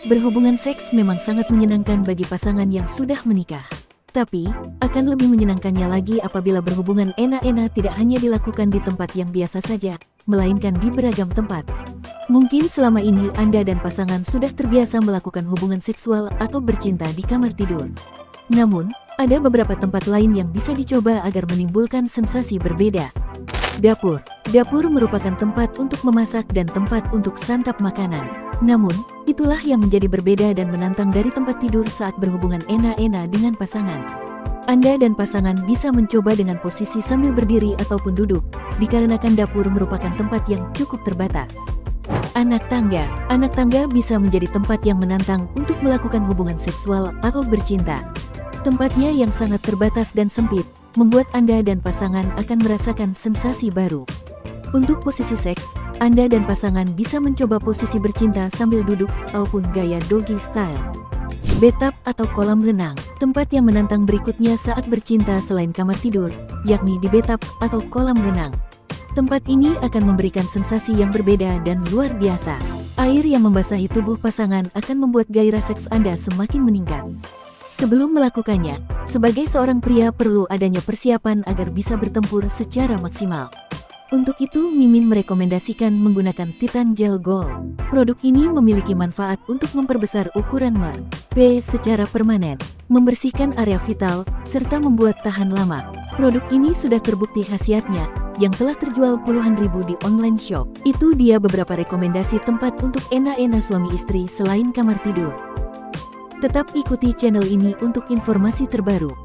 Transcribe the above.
Berhubungan seks memang sangat menyenangkan bagi pasangan yang sudah menikah. Tapi, akan lebih menyenangkannya lagi apabila berhubungan enak-enak tidak hanya dilakukan di tempat yang biasa saja, melainkan di beragam tempat. Mungkin selama ini Anda dan pasangan sudah terbiasa melakukan hubungan seksual atau bercinta di kamar tidur. Namun, ada beberapa tempat lain yang bisa dicoba agar menimbulkan sensasi berbeda. Dapur. Dapur merupakan tempat untuk memasak dan tempat untuk santap makanan. Namun, itulah yang menjadi berbeda dan menantang dari tempat tidur saat berhubungan enak-enak dengan pasangan. Anda dan pasangan bisa mencoba dengan posisi sambil berdiri ataupun duduk, dikarenakan dapur merupakan tempat yang cukup terbatas. Anak tangga. Anak tangga bisa menjadi tempat yang menantang untuk melakukan hubungan seksual atau bercinta. Tempatnya yang sangat terbatas dan sempit, membuat Anda dan pasangan akan merasakan sensasi baru. Untuk posisi seks, Anda dan pasangan bisa mencoba posisi bercinta sambil duduk ataupun gaya doggy style. Bathtub atau kolam renang, tempat yang menantang berikutnya saat bercinta selain kamar tidur, yakni di bathtub atau kolam renang. Tempat ini akan memberikan sensasi yang berbeda dan luar biasa. Air yang membasahi tubuh pasangan akan membuat gairah seks Anda semakin meningkat. Sebelum melakukannya, sebagai seorang pria perlu adanya persiapan agar bisa bertempur secara maksimal. Untuk itu, Mimin merekomendasikan menggunakan Titan Gel Gold. Produk ini memiliki manfaat untuk memperbesar ukuran P secara permanen, membersihkan area vital, serta membuat tahan lama. Produk ini sudah terbukti khasiatnya, yang telah terjual puluhan ribu di online shop. Itu dia beberapa rekomendasi tempat untuk enak-enak suami istri selain kamar tidur. Tetap ikuti channel ini untuk informasi terbaru.